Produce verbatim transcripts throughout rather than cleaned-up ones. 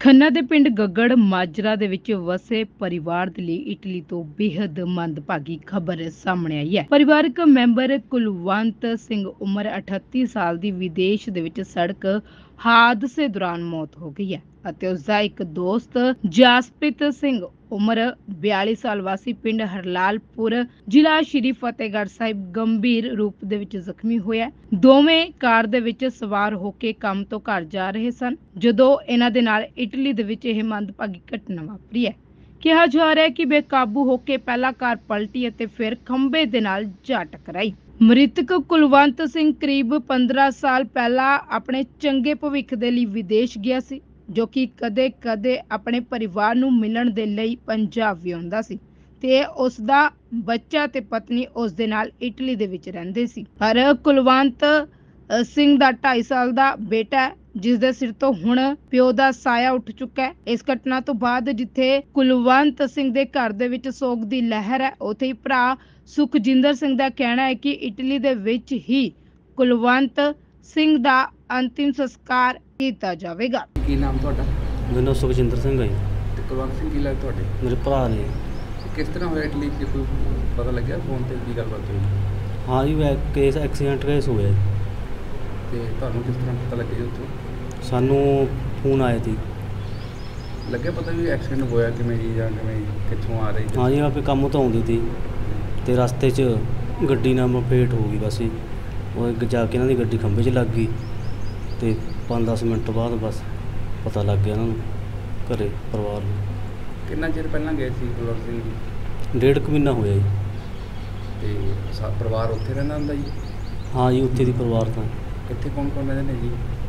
ਖੰਨਾ ਦੇ ਪਿੰਡ ਗੱਗੜ ਮਾਜਰਾ ਦੇ ਵਿੱਚ ਵਸੇ ਪਰਿਵਾਰ ਦੇ ਲਈ ਇਟਲੀ ਤੋਂ ਬੇहद ਮੰਦਭਾਗੀ ਖਬਰ ਸਾਹਮਣੇ ਆਈ ਹੈ। ਪਰਿਵਾਰਕ ਮੈਂਬਰ ਕੁਲਵੰਤ ਸਿੰਘ ਉਮਰ ਅਠੱਤੀ ਸਾਲ ਦੀ ਵਿਦੇਸ਼ ਦੇ ਵਿੱਚ ਸੜਕ ਹਾਦਸੇ ਦੌਰਾਨ ਮੌਤ ਹੋ ਗਈ ਹੈ ਅਤੇ ਉਸ ਦਾ ਇੱਕ ਦੋਸਤ ਜਸਪ੍ਰੀਤ ਸਿੰਘ ਉਮਰ ਬਿਆਲੀ ਸਾਲ ਵਾਸੀ ਪਿੰਡ ਹਰਲਾਲਪੁਰ ਜ਼ਿਲ੍ਹਾ ਸ਼੍ਰੀ ਫਤਿਹਗੜ੍ਹ ਸਾਹਿਬ ਗੰਭੀਰ ਰੂਪ ਦੇ ਵਿੱਚ ਜ਼ਖਮੀ ਹੋਇਆ। ਦੋਵੇਂ ਕਾਰ ਦੇ ਵਿੱਚ ਸਵਾਰ ਹੋ ਕੇ ਕੰਮ ਤੋਂ ਘਰ ਜਾ ਰਹੇ ਸਨ ਜਦੋਂ ਇਹਨਾਂ ਦੇ ਨਾਲ ਇਟਲੀ ਦੇ ਵਿੱਚ ਇਹ ਮੰਦਭਾਗੀ ਘਟਨਾ ਵਾਪਰੀ ਹੈ। ਕਿਹਾ ਜਾ ਰਿਹਾ ਹੈ ਕਿ ਬੇਕਾਬੂ ਹੋ ਕੇ ਪਹਿਲਾਂ ਕਾਰ ਪਲਟੀ ਅਤੇ ਫਿਰ ਖੰਭੇ ਦੇ ਨਾਲ ਜਾ ਟਕਰਾਈ। ਮ੍ਰਿਤਕ ਕੁਲਵੰਤ ਸਿੰਘ ਕਰੀਬ ਪੰਦਰਾਂ ਸਾਲ ਪਹਿਲਾਂ ਆਪਣੇ ਚੰਗੇ ਭਵਿੱਖ ਦੇ ਲਈ ਵਿਦੇਸ਼ ਗਿਆ ਸੀ, ਜੋ ਕਿ ਕਦੇ-ਕਦੇ ਆਪਣੇ ਪਰਿਵਾਰ ਨੂੰ ਮਿਲਣ ਦੇ ਲਈ ਪੰਜਾਬ ਵੀ ਆਉਂਦਾ ਸੀ ਤੇ ਉਸ ਦਾ ਬੱਚਾ ਤੇ ਪਤਨੀ ਉਸ ਦੇ ਨਾਲ ਇਟਲੀ ਦੇ ਵਿੱਚ ਰਹਿੰਦੇ ਸੀ। ਪਰ ਕੁਲਵੰਤ ਸਿੰਘ ਦਾ ਢਾਈ ਸਾਲ ਦਾ ਬੇਟਾ ਹੈ, ਜਿਸ ਦੇ ਸਿਰ ਤੋਂ ਹੁਣ ਪਿਓ ਦਾ ਸਾਇਆ ਉੱਠ ਚੁੱਕਾ ਹੈ। ਇਸ ਘਟਨਾ ਤੋਂ ਬਾਅਦ ਜਿੱਥੇ ਕੁਲਵੰਤ ਸਿੰਘ ਦੇ ਘਰ ਦੇ ਵਿੱਚ ਸੋਗ ਦੀ ਲਹਿਰ ਹੈ, ਉੱਥੇ ਹੀ ਭਰਾ ਸੁਖਜਿੰਦਰ ਸਿੰਘ ਦਾ ਕਹਿਣਾ ਹੈ ਕਿ ਇਟਲੀ ਦੇ ਵਿੱਚ ਹੀ ਕੁਲਵੰਤ ਸਿੰਘ ਦਾ ਅੰਤਿਮ ਸੰਸਕਾਰ ਕੀਤਾ ਜਾਵੇਗਾ। ਕੀ ਨਾਮ ਤੁਹਾਡਾ? ਮੇਰਾ ਨਾਮ ਸੁਖਜਿੰਦਰ ਸਿੰਘ ਹੈ ਜੀ। ਤੇ ਕੁਲਵੰਤ ਸਿੰਘ ਕੀ ਲੱਗਦਾ ਤੁਹਾਡੇ? ਮੇਰੇ ਭਰਾ ਨੇ। ਕਿਸ ਤਰ੍ਹਾਂ ਹੋਇਆ ਇਟਲੀ 'ਚ, ਕੋਈ ਪਤਾ ਲੱਗਿਆ ਫੋਨ ਤੇ ਕੀ ਗੱਲਬਾਤ ਹੋਈ? ਹਾਂ ਜੀ, ਵੈ ਕੇਸ ਐਕਸੀਡੈਂਟ ਕੇਸ ਹੋਇਆ ਜੀ। ਤੇ ਤੁਹਾਨੂੰ ਕਿਸ ਤਰ੍ਹਾਂ ਪਤਾ ਲੱਗਿਆ ਜੀ ਉੱਥੋਂ? ਸਾਨੂੰ ਫੋਨ ਆਇਆ ਸੀ। ਲੱਗਿਆ ਪਤਾ ਵੀ ਐਕਸੀਡੈਂਟ ਹੋਇਆ ਕਿਵੇਂ ਜੀ, ਜਾਂ ਕਿਵੇਂ ਕਿੱਥੋਂ ਆ ਰਹੀ? ਹਾਂ ਜੀ, ਆਪੇ ਕੰਮ ਤੋਂ ਆਉਂਦੀ ਸੀ ਤੇ ਰਸਤੇ 'ਚ ਗੱਡੀ ਨਾਲ ਮਪੇਟ ਹੋ ਗਈ। ਬਸ ਜੀ ਉਹ ਅੱਗੇ ਜਾ ਕੇ ਇਹਨਾਂ ਦੀ ਗੱਡੀ ਖੰਭੇ 'ਚ ਲੱਗ ਗਈ ਤੇ ਪੰਜ ਦਸ ਮਿੰਟ ਬਾਅਦ ਬਸ ਪਤਾ ਲੱਗ ਗਿਆ ਇਹਨਾਂ ਨੂੰ, ਘਰੇ ਪਰਿਵਾਰ ਨੂੰ। ਕਿੰਨਾ ਚਿਰ ਪਹਿਲਾਂ ਗਏ ਸੀ ਕੁਲਵੰਤ ਸਿੰਘ ਜੀ? ਡੇਢ ਕੁ ਮਹੀਨਾ ਹੋਇਆ ਜੀ। ਤੇ ਸਾ ਪਰਿਵਾਰ ਉੱਥੇ ਰਹਿੰਦਾ ਹੁੰਦਾ ਜੀ? ਹਾਂ ਜੀ, ਉੱਥੇ ਦੀ ਪਰਿਵਾਰ ਤਾਂ ਇੱਥੇ ਕੌਣ ਕੌਣ ਰਹਿੰਦੇ ਨੇ ਜੀ?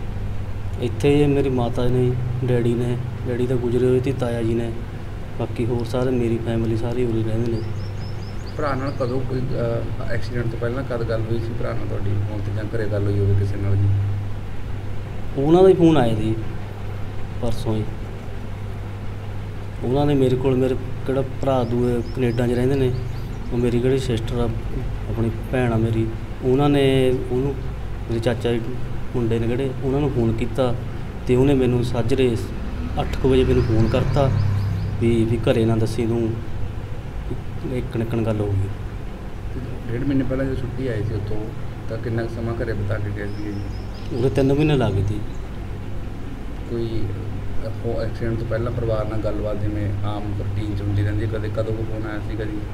ਇੱਥੇ ਮੇਰੀ ਮਾਤਾ ਨੇ, ਡੈਡੀ ਨੇ, ਡੈਡੀ ਤਾਂ ਗੁਜ਼ਰੇ ਹੋਏ ਤੇ ਤਾਇਆ ਜੀ ਨੇ, ਬਾਕੀ ਹੋਰ ਸਾਰੇ ਮੇਰੀ ਫੈਮਿਲੀ ਸਾਰੀ ਉਰੇ ਰਹਿੰਦੇ ਨੇ। ਭਰਾ ਨਾਲ ਕਦੋਂ ਕੋਈ ਐਕਸੀਡੈਂਟ ਤੋਂ ਪਹਿਲਾਂ ਕਦ ਗੱਲ ਹੋਈ ਸੀ ਭਰਾ ਨਾਲ ਤੁਹਾਡੀ, ਫੋਨ ਤੇ ਜਾਂ ਘਰੇ ਗੱਲ ਹੋਈ ਹੋਵੇ ਕਿਸੇ ਨਾਲ ਜੀ? ਉਹਨਾਂ ਦਾ ਹੀ ਫੋਨ ਆਇਆ ਸੀ ਪਰਸੋਂ ਹੀ। ਉਹਨਾਂ ਨੇ ਮੇਰੇ ਕੋਲ, ਮੇਰੇ ਕਿਹੜਾ ਭਰਾ ਦੂਏ ਕੈਨੇਡਾ 'ਚ ਰਹਿੰਦੇ ਨੇ, ਉਹ ਮੇਰੀ ਕਿਹੜੀ ਸਿਸਟਰ ਆ, ਆਪਣੀ ਭੈਣ ਆ ਮੇਰੀ, ਉਹਨਾਂ ਨੇ ਉਹਨੂੰ, ਮੇਰੇ ਚਾਚਾ ਜੀ ਮੁੰਡੇ ਨੇ ਕਿਹੜੇ, ਉਹਨਾਂ ਨੂੰ ਫੋਨ ਕੀਤਾ ਤੇ ਉਹਨੇ ਮੈਨੂੰ ਸਾਜਰੇ ਅੱਠ ਕੁ ਵਜੇ ਮੈਨੂੰ ਫੋਨ ਕਰਤਾ ਵੀ ਵੀ ਘਰੇ ਨਾ ਦੱਸੀ ਤੂੰ, ਇੱਕ ਨਿਕਣ ਗੱਲ ਹੋ ਗਈ। ਡੇਢ ਮਹੀਨੇ ਪਹਿਲਾਂ ਜਦੋਂ ਛੁੱਟੀ ਆਈ ਸੀ ਉੱਥੋਂ, ਤਾਂ ਕਿੰਨਾ ਕੁ ਸਮਾਂ ਘਰੇ ਬਿਤਾ ਕੇ ਗਏ ਸੀ ਜੀ? ਉਹਦੇ ਤਿੰਨ ਮਹੀਨੇ ਲੱਗ ਗਏ ਸੀ। ਕੋਈ ਐਕਸੀਡੈਂਟ ਤੋਂ ਪਹਿਲਾਂ ਪਰਿਵਾਰ ਨਾਲ ਗੱਲਬਾਤ ਜਿਵੇਂ ਆਮ ਰੂਟੀਨ 'ਚ ਹੁੰਦੀ ਰਹਿੰਦੀ, ਕਦੇ ਕਦੋਂ ਕੋਈ ਫੋਨ ਆਇਆ ਸੀ ਕਦੀ?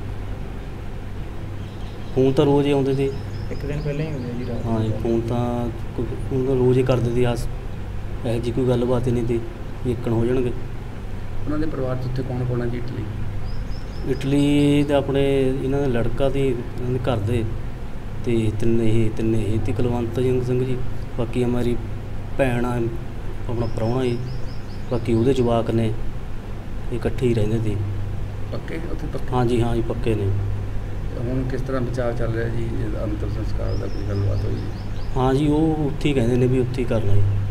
ਫੋਨ ਤਾਂ ਰੋਜ਼ ਹੀ ਆਉਂਦੇ ਸੀ। ਇੱਕ ਦਿਨ ਪਹਿਲਾਂ ਹੀ ਹੁੰਦੇ ਜੀ ਰਾਤ? ਹਾਂ ਜੀ, ਫੋਨ ਤਾਂ ਫੋਨ ਤਾਂ ਰੋਜ਼ ਹੀ ਕਰਦੇ ਸੀ। ਆਸ ਇਹੋ ਜਿਹੀ ਕੋਈ ਗੱਲਬਾਤ ਹੀ ਨਹੀਂ ਸੀ ਵੀ ਇੱਕਣ ਹੋ ਜਾਣਗੇ। ਉਹਨਾਂ ਦੇ ਪਰਿਵਾਰ 'ਚ ਉੱਥੇ ਕੌਣ ਕੌਣ ਹੈ ਜੀ ਇਟਲੀ? ਇਟਲੀ ਦੇ ਆਪਣੇ ਇਹਨਾਂ ਦਾ ਲੜਕਾ ਤੇ ਇਹਨਾਂ ਦੇ ਘਰ ਦੇ ਤੇ ਤਿੰਨੇ ਇਹ ਤਿੰਨੇ ਇਹ ਤੇ ਕੁਲਵੰਤ ਸਿੰਘ ਜੀ, ਬਾਕੀ ਹਮਾਰੀ ਭੈਣ ਆ, ਆਪਣਾ ਪ੍ਰਾਹੁਣਾ ਜੀ, ਬਾਕੀ ਉਹਦੇ ਜਵਾਕ ਨੇ, ਇਹ ਇਕੱਠੇ ਹੀ ਰਹਿੰਦੇ ਸੀ। ਪੱਕੇ ਉੱਥੇ ਪੱਕੇ? ਹਾਂ ਜੀ, ਹਾਂ ਜੀ, ਪੱਕੇ ਨੇ। ਹੁਣ ਕਿਸ ਤਰ੍ਹਾਂ ਵਿਚਾਰ ਚੱਲ ਰਿਹਾ ਜੀ ਅੰਤਿਮ ਸੰਸਕਾਰ ਦਾ, ਕੋਈ ਗੱਲਬਾਤ ਹੋਈ? ਹਾਂ ਜੀ, ਉਹ ਉੱਥੇ ਹੀ ਕਹਿੰਦੇ ਨੇ ਵੀ ਉੱਥੇ ਹੀ ਕਰਨਾ ਜੀ।